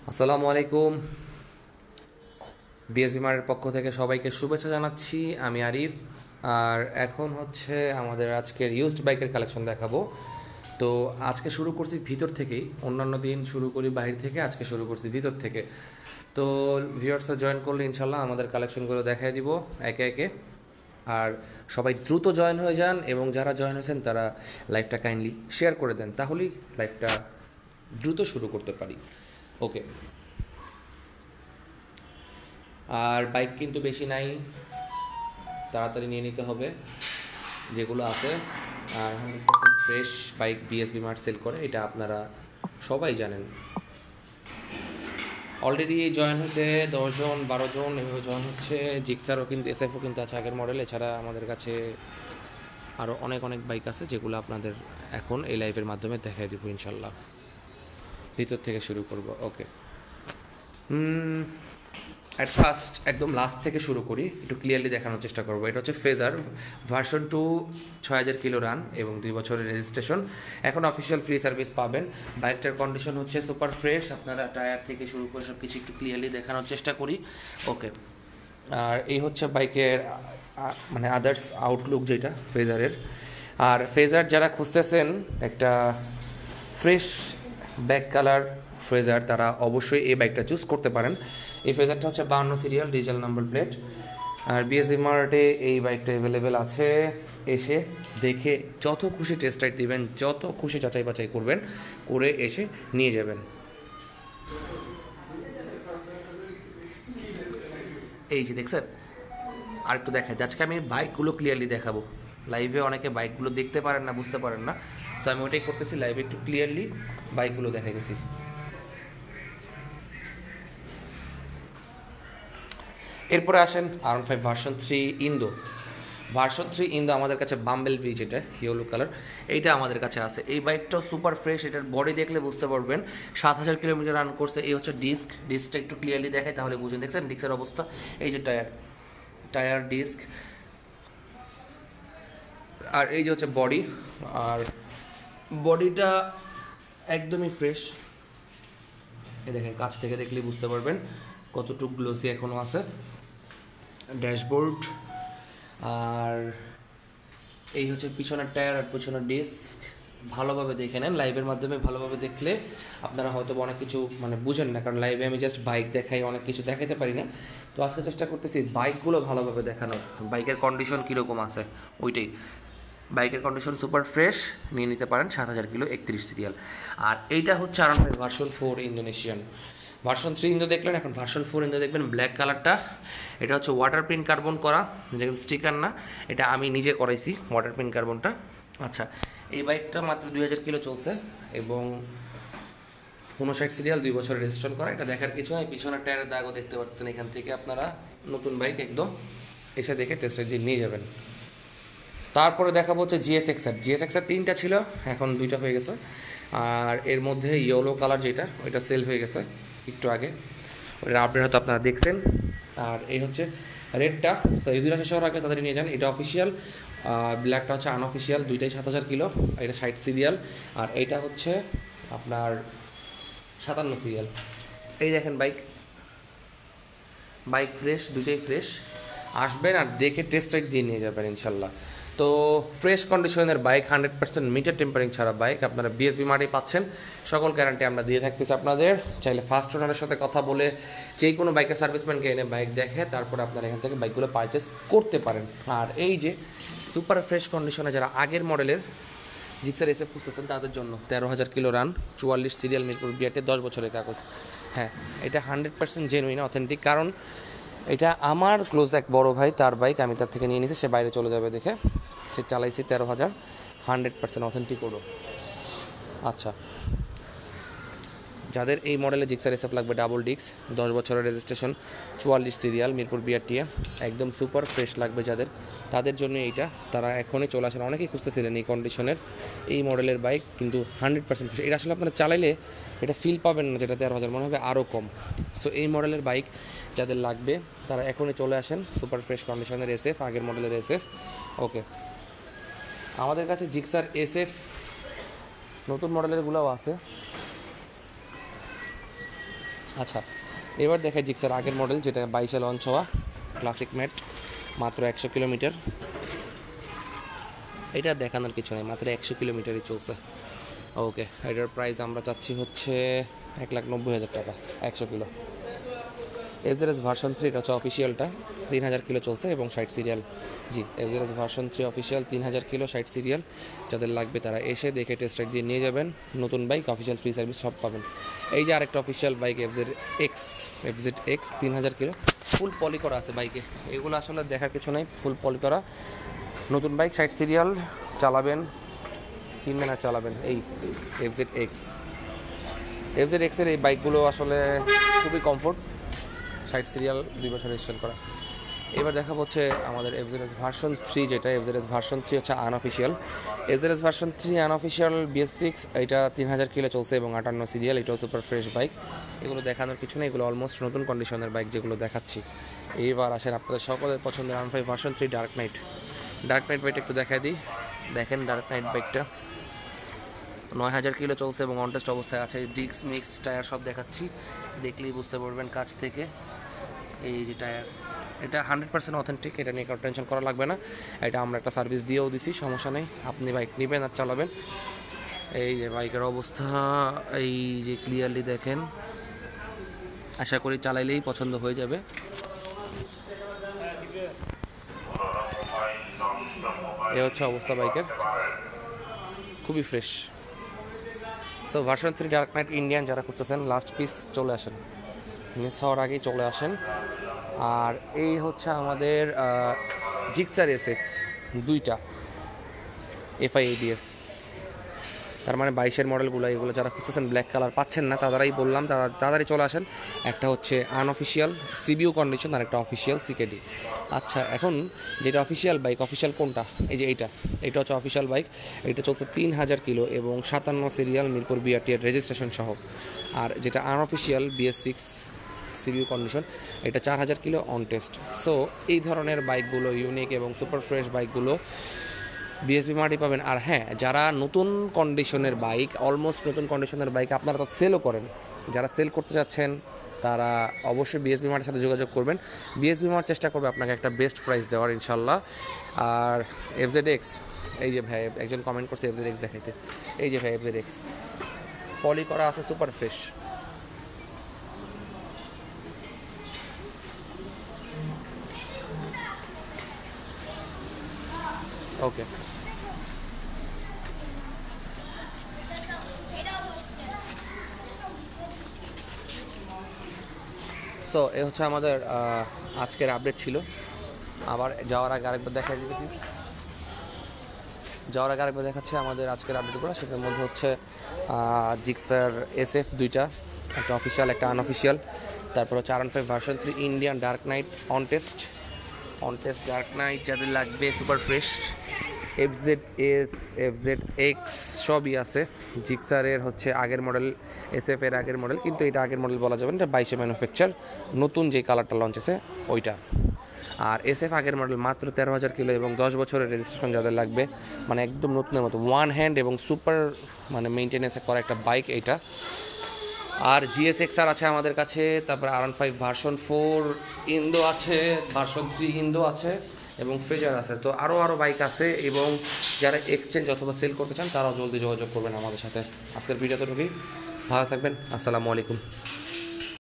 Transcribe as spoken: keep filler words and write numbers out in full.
আসসালামু আলাইকুম। বিএসবি মার্টের পক্ষ থেকে সবাইকে শুভেচ্ছা জানাচ্ছি। আমি আরিফ। আর এখন হচ্ছে আমাদের আজকের ইউসড বাইকের কালেকশন দেখাবো। তো আজকে শুরু করছি ভিতর থেকেই, অন্যান্য দিন শুরু করি বাহির থেকে, আজকে শুরু করছি ভিতর থেকে। তো ভিউয়ার্সরা জয়েন করলে ইনশাল্লাহ আমাদের কালেকশনগুলো দেখাই দিব একে একে। আর সবাই দ্রুত জয়েন হয়ে যান, এবং যারা জয়েন হয়েছেন তারা লাইভটা কাইন্ডলি শেয়ার করে দেন, তাহলেই লাইভটা দ্রুত শুরু করতে পারি। ওকে। আর বাইক কিন্তু বেশি নাই, তাড়াতাড়ি নিয়ে নিতে হবে যেগুলো আছে। আর hundred percent fresh bike BSB mart sell করে, এটা আপনারা সবাই জানেন। অলরেডি জয়েন হয়েছে দশজন বারো জন এভাবে জয়েন হচ্ছে। জিক্সারও কিন্তু এসএফও কিন্তু আছে আগের মডেল। এছাড়া আমাদের কাছে আরও অনেক অনেক বাইক আছে যেগুলো আপনাদের এখন এই লাইভের মাধ্যমে দেখাই দেবো ইনশাল্লাহ। ভিতর থেকে শুরু করব। ওকে, অ্যাট ফার্স্ট একদম লাস্ট থেকে শুরু করি, একটু ক্লিয়ারলি দেখানোর চেষ্টা করবো। এটা হচ্ছে ফেজার ভার্সন টু, ছয় হাজার কিলো রান এবং দুই বছরের রেজিস্ট্রেশন। এখন অফিসিয়াল ফ্রি সার্ভিস পাবেন। বাইকটার কন্ডিশন হচ্ছে সুপার ফ্রেশ। আপনারা টায়ার থেকে শুরু করে সব কিছু একটু ক্লিয়ারলি দেখানোর চেষ্টা করি। ওকে। আর এই হচ্ছে বাইকের মানে আদার্স আউটলুক যেটা ফেজারের। আর ফেজার যারা খুঁজতেছেন একটা ফ্রেশ ব্যাক কালার ফেজার, তারা অবশ্যই এই বাইকটা চুজ করতে পারেন। এই ফেজারটা হচ্ছে বাহান্ন সিরিয়াল, ডিজেল নাম্বার প্লেট। আর বিএসবি মার্টে এই বাইকটা অ্যাভেলেবেল আছে। এসে দেখে যত খুশি টেস্ট রাইড দিবেন, যত খুশি যাচাই বাছাই করবেন, করে এসে নিয়ে যাবেন। এই যে দেখছেন, আর একটু দেখাই আজকে আমি বাইকগুলো ক্লিয়ারলি দেখাবো। লাইভে অনেকে বাইকগুলো দেখতে পারেন না, বুঝতে পারেন না, সো আমি ওটাই করতেছি, লাইভে একটু ক্লিয়ারলি বাইকগুলো দেখাইতেছি। এরপরে আসেন R one five version three Indo. Version three Indo আমাদের কাছে বাম্বেল বি, যেটা ইয়েলো কালার, এইটা আমাদের কাছে আছে। এই বাইকটাও সুপার ফ্রেশ। এটার বডি দেখলে বুঝতে পারবেন সাত হাজার কিলোমিটার রান করছে। এই হচ্ছে ডিস্ক, ডিস্কটা একটু ক্লিয়ারলি দেখায় তাহলে বুঝুন। দেখছেন ডিস্কের অবস্থা? এই যে টায়ার, টায়ার ডিস্ক, আর এই যে হচ্ছে বডি। আর বডিটা একদমই ফ্রেশ। এই দেখেন, কাছ থেকে দেখলেই বুঝতে পারবেন কতটুকু গ্লোসি এখনও আছে। ড্যাশবোর্ড, আর এই হচ্ছে পিছনের টায়ার আর পিছনের ডিস্ক। ভালোভাবে দেখে নেন, লাইভের মাধ্যমে ভালোভাবে দেখলে আপনারা হয়তো অনেক কিছু মানে বুঝেন না, কারণ লাইভে আমি জাস্ট বাইক দেখাই, অনেক কিছু দেখাতে পারি না। তো আজকে চেষ্টা করতেছি বাইকগুলো ভালোভাবে দেখানোর, বাইকের কন্ডিশন কীরকম আছে ওইটাই। বাইকের কন্ডিশন সুপার ফ্রেশ, নিয়ে নিতে পারেন। সাত হাজার কিলো, একত্রিশ সিরিয়াল। আর এইটা হচ্ছে আর version four Indonesian. Version three Indo দেখলেন, এখন ভার্সন ফোর ইন্দো দেখবেন। ব্ল্যাক কালারটা, এটা হচ্ছে ওয়াটার প্রিন্ট কার্বন করা, যেগুলো স্টিকার না, এটা আমি নিজে করাইছি ওয়াটার প্রিন্ট কার্বনটা। আচ্ছা, এই বাইকটা মাত্র দুই হাজার কিলো চলছে এবং উনষাট সিরিয়াল, দুই বছরের রেজিস্ট্রেশন করা। এটা দেখার কিছু নয়, পিছনের টায়ারের দাগও দেখতে পাচ্ছেন এখান থেকে। আপনারা নতুন বাইক একদম এসে দেখে টেস্ট রাইড দিয়ে নিয়ে যাবেন। তারপরে দেখাবো হচ্ছে জিএস এক্সআর। জিএস এক্সআর তিনটা ছিল, এখন দুইটা হয়ে গেছে। আর এর মধ্যে ইয়েলো কালার যেটা, ওইটা সেল হয়ে গেছে একটু আগে, ওইটা আপডেট হয়তো আপনারা দেখছেন। আর এই হচ্ছে রেডটা, তো এই দুইটা শেষ হওয়ার আগে তাদের নিয়ে যান। এটা অফিসিয়াল, ব্ল্যাকটা হচ্ছে আনঅফিসিয়াল। দুইটাই সাত হাজার কিলো, এটা ষাট সিরিয়াল। আর এইটা হচ্ছে আপনার সাতান্ন সিরিয়াল। এই দেখেন বাইক, বাইক ফ্রেশ, দুইটাই ফ্রেশ। আসবেন আর দেখে টেস্ট রাইড দিয়ে নিয়ে যাবেন ইনশাল্লাহ। তো ফ্রেশ কন্ডিশনের bike, hundred percent meter tampering ছাড়া বাইক আপনারা বিএসবি মার্টেই পাচ্ছেন। সকল গ্যারান্টি আমরা দিয়ে থাকতেছি আপনাদের। চাইলে ফার্স্ট ওনারের সাথে কথা বলে যে কোনো বাইকের সার্ভিসম্যানকে এনে বাইক দেখে তারপরে আপনারা এখান থেকে বাইকগুলো পারচেস করতে পারেন। আর এই যে সুপার ফ্রেশ কন্ডিশনে যারা আগের মডেলের জিক্সার এসএফ খুঁজতেছেন তাদের জন্য তেরো হাজার কিলো রান, চুয়াল্লিশ সিরিয়াল, মিরপুর বিআরটি, দশ বছরের কাগজ। হ্যাঁ, এটা হান্ড্রেড পার্সেন্ট জেনুইন, অথেন্টিক। কারণ এটা আমার ক্লোজ এক বড় ভাই, তার বাইক, আমি তার থেকে নিয়ে নিয়েছি। সে বাইরে চলে যাবে দেখে সে চালাইছি তেরো হাজার, হান্ড্রেড পার্সেন্ট অথেন্টিক ওডো। আচ্ছা, যাদের এই মডেলে জিক্সার এসএফ লাগবে, ডাবল ডিক্স, দশ বছরের রেজিস্ট্রেশন, চুয়াল্লিশ সিরিয়াল, মিরপুর বিআরটিএ, একদম সুপার ফ্রেশ লাগবে যাদের, তাদের জন্য এইটা। তারা এখনই চলে আসেন। অনেকেই খুঁজতেছিলেন এই কন্ডিশনের এই মডেলের বাইক, কিন্তু হান্ড্রেড পার্সেন্ট ফ্রেশ। এটা আসলে আপনারা চালাইলে এটা ফিল পাবেন না, যেটা তেরো হাজার মনে হবে আরও কম। সো এই মডেলের বাইক যাদের লাগবে তারা এখনই চলে আসেন। সুপার ফ্রেশ কন্ডিশনের এসএফ, আগের মডেলের এসএফ। ওকে, আমাদের কাছে জিক্সার এসএফ নতুন মডেলেরগুলোও আছে। আচ্ছা, এবার দেখাই জিক্সার আগের মডেল, যেটা বাইশে লঞ্চ হওয়া ক্লাসিক ম্যাট, মাত্র একশো কিলোমিটার। এটা দেখানোর কিছু নেই, মাত্র একশো কিলোমিটারই চলছে। ওকে, এটার প্রাইস আমরা চাচ্ছি হচ্ছে এক লাখ নব্বই হাজার টাকা একশো কিলো। এফজেডএস ভার্সন থ্রি, এটা হচ্ছে অফিসিয়ালটা, তিন হাজার কিলো চলছে এবং ষাট সিরিয়াল। জি, এফজেডএস ভার্সন থ্রি অফিসিয়াল, তিন হাজার কিলো, ষাট সিরিয়াল। যাদের লাগবে তারা এসে দেখে টেস্ট রাইড দিয়ে নিয়ে যাবেন। নতুন বাইক, অফিসিয়াল ফ্রি সার্ভিস সব পাবেন। এই যে আরেকটা official bike FZ X, FZ X তিন হাজার কিলো, ফুল পলি করা আছে বাইকে। এগুলো আসলে দেখার কিছু নেই, ফুল পলি করা নতুন বাইক, ষাট সিরিয়াল, চালাবেন কিনবেন আর চালাবেন। এই এফজেড এক্স, এফজেড এক্সের এই বাইকগুলো আসলে খুবই কমফোর্ট, ষাট সিরিয়াল, দুই বছর রেজিস্ট্রেশন করা। এবার দেখা হচ্ছে আমাদের এফজেডএস ভার্সন থ্রি, যেটা এফজেডএস ভার্সন থ্রি হচ্ছে unofficial. FZS version three unofficial BS six, এটা তিন হাজার কিলো চলছে এবং আটান্ন সিরিয়াল। এটাও সুপার ফ্রেশ বাইক, এগুলো দেখানোর কিছু নেই, এগুলো অলমোস্ট নতুন কন্ডিশনের বাইক যেগুলো দেখাচ্ছি। এইবার আসেন আপনাদের সকলের পছন্দের আন five version three dark knight. Dark knight বাইকটা একটু দেখাই দিই, দেখেন ডার্ক নাইট বাইকটা নয় হাজার কিলো চলছে এবং অনটেস্ট অবস্থায় আছে। ডিস্ক মিক্স টায়ার সব দেখাচ্ছি, দেখলেই বুঝতে পারবেন কাছ থেকে। এই যে টায়ার, এটা হান্ড্রেড পার্সেন্ট অথেন্টিক, এটা নিয়ে কারো টেনশন করা লাগবে না। এটা আমরা একটা সার্ভিস দিয়েও দিছি, সমস্যা নেই, আপনি বাইক নেবেন আর চালাবেন। এই যে বাইকের অবস্থা, এই যে ক্লিয়ারলি দেখেন, আশা করি চালাইলেই পছন্দ হয়ে যাবে। এ হচ্ছে অবস্থা বাইকের, খুবই fresh. So version three dark knight Indian যারা খুঁজতেছেন, লাস্ট পিস চলে আসেন, মিস হওয়ার আগেই চলে আসেন। আর এই হচ্ছে আমাদের জিক্সার এসএফ দুইটা এফআই এবিএস, তার মানে বাইশের মডেলগুলো, এগুলো যারা খুঁজতেছেন ব্ল্যাক কালার পাচ্ছেন না, তাদেরই বললাম তাড়াতাড়ি চলে আসেন। একটা হচ্ছে আনঅফিসিয়াল সিবিউ কন্ডিশন আর একটা অফিসিয়াল সিকেডি। আচ্ছা, এখন যেটা অফিসিয়াল বাইক, অফিসিয়াল কোনটা? এই যে এইটা, এটা হচ্ছে অফিসিয়াল বাইক। এটা চলছে তিন হাজার কিলো এবং সাতান্ন সিরিয়াল, মিরপুর বিআরটি এর রেজিস্ট্রেশন সহ। আর যেটা unofficial BS six CBU condition, এটা চার হাজার কিলো অন টেস্ট। সো এই ধরনের বাইকগুলো, ইউনিক এবং সুপার ফ্রেশ বাইকগুলো বিএসবি মার্টই পাবেন। আর হ্যাঁ, যারা নতুন কন্ডিশনের বাইক, অলমোস্ট নতুন কন্ডিশনের বাইক আপনারা তো সেলও করেন, যারা সেল করতে চাচ্ছেন তারা অবশ্যই বিএসবি মার্টের সাথে যোগাযোগ করবেন। বিএসবি মার্ট চেষ্টা করবে আপনাকে একটা বেস্ট প্রাইস দেওয়ার ইনশাল্লাহ। আর এফজেড এক্স, এই যে ভাই একজন কমেন্ট করছে এফজেড এক্স দেখাইতে, এই যে ভাই এফজেড এক্স পলি করা আছে, সুপার ফ্রেশ। ওকে, সো এ হচ্ছে আমাদের আজকের আপডেট ছিল। আবার যাওয়ার আগে আরেকবার দেখাই দিয়েছি, যাওয়ার আগে আরেকবার দেখাচ্ছে আমাদের আজকের আপডেটগুলো। সেটার মধ্যে হচ্ছে জিক্সার এসএফ দুইটা, একটা অফিসিয়াল একটা আনঅফিসিয়াল। তারপর হচ্ছে R one five version three Indian dark knight on test, on test dark knight যাদের লাগবে, super fresh. FZ S, FZ X সবই আছে। জিক্সারের হচ্ছে আগের মডেল, এসএফ এর আগের মডেল, কিন্তু এটা আগের মডেল বলা যাবে না, এটা বাইশে ম্যানুফ্যাকচার, নতুন যে কালারটা লঞ্চ আছে ওইটা। আর এসএফ আগের মডেল, মাত্র তেরো হাজার কিলো এবং দশ বছরের রেজিস্ট্রেশন যাদের লাগবে, মানে একদম নতুনের মতো, ওয়ান হ্যান্ড এবং সুপার মানে মেনটেনেন্সে করা একটা বাইক এইটা। আর জিএসএক্সআর আছে আমাদের কাছে, তারপরে R one five version four Indo আছে, ভার্সন থ্রি ইন্দো আছে এবং ফ্রেজার আছে। তো আরও আরও বাইক আছে, এবং যারা এক্সচেঞ্জ অথবা সেল করতে চান তারাও জলদি যোগাযোগ করবেন আমাদের সাথে। আজকের ভিডিও তো ঢুকি, ভালো থাকবেন, আসসালামু আলাইকুম।